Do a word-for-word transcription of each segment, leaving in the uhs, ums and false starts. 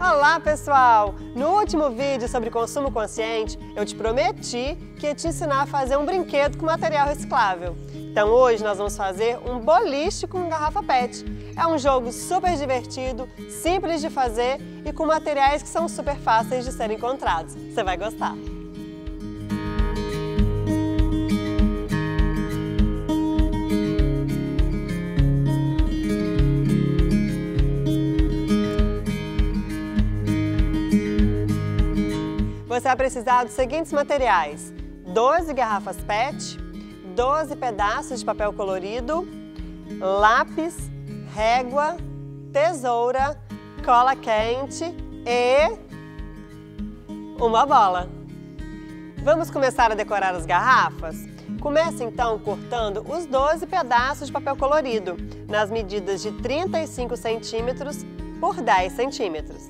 Olá, pessoal! No último vídeo sobre consumo consciente, eu te prometi que ia te ensinar a fazer um brinquedo com material reciclável. Então hoje nós vamos fazer um boliche com garrafa pet. É um jogo super divertido, simples de fazer e com materiais que são super fáceis de serem encontrados. Você vai gostar! Você vai precisar dos seguintes materiais: doze garrafas pet, doze pedaços de papel colorido, lápis, régua, tesoura, cola quente e uma bola. Vamos começar a decorar as garrafas? Comece então cortando os doze pedaços de papel colorido, nas medidas de trinta e cinco centímetros por dez centímetros.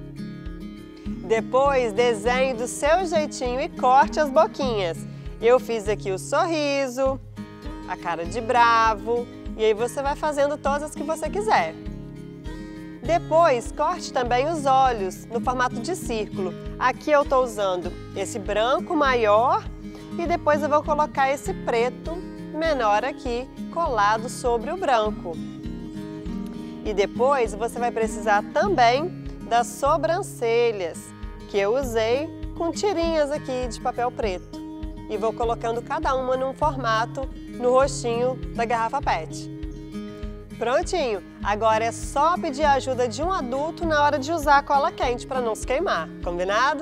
Depois, desenhe do seu jeitinho e corte as boquinhas. Eu fiz aqui o sorriso, a cara de bravo, e aí você vai fazendo todas as que você quiser. Depois, corte também os olhos no formato de círculo. Aqui eu estou usando esse branco maior e depois eu vou colocar esse preto menor aqui, colado sobre o branco. E depois você vai precisar também das sobrancelhas, que eu usei com tirinhas aqui de papel preto. E vou colocando cada uma num formato no rostinho da garrafa pet. Prontinho! Agora é só pedir a ajuda de um adulto na hora de usar a cola quente para não se queimar. Combinado?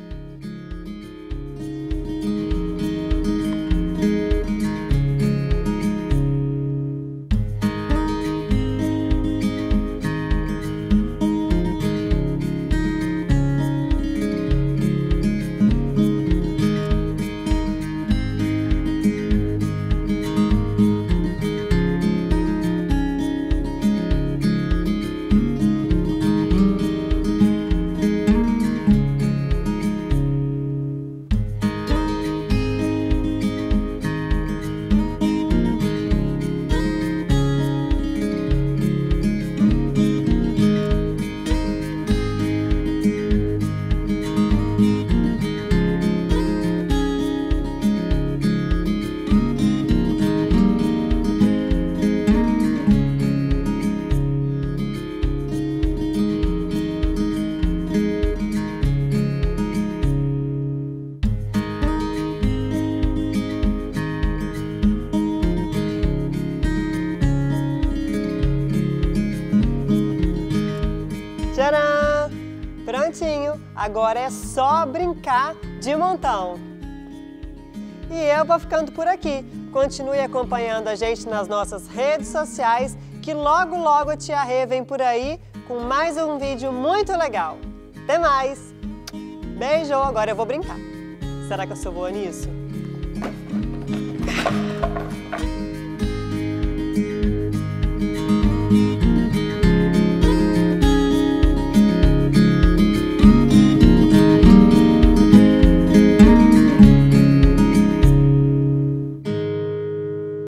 Tcharam! Prontinho! Agora é só brincar de montão. E eu vou ficando por aqui. Continue acompanhando a gente nas nossas redes sociais, que logo logo a Tia Rê vem por aí com mais um vídeo muito legal. Até mais! Beijo! Agora eu vou brincar. Será que eu sou boa nisso?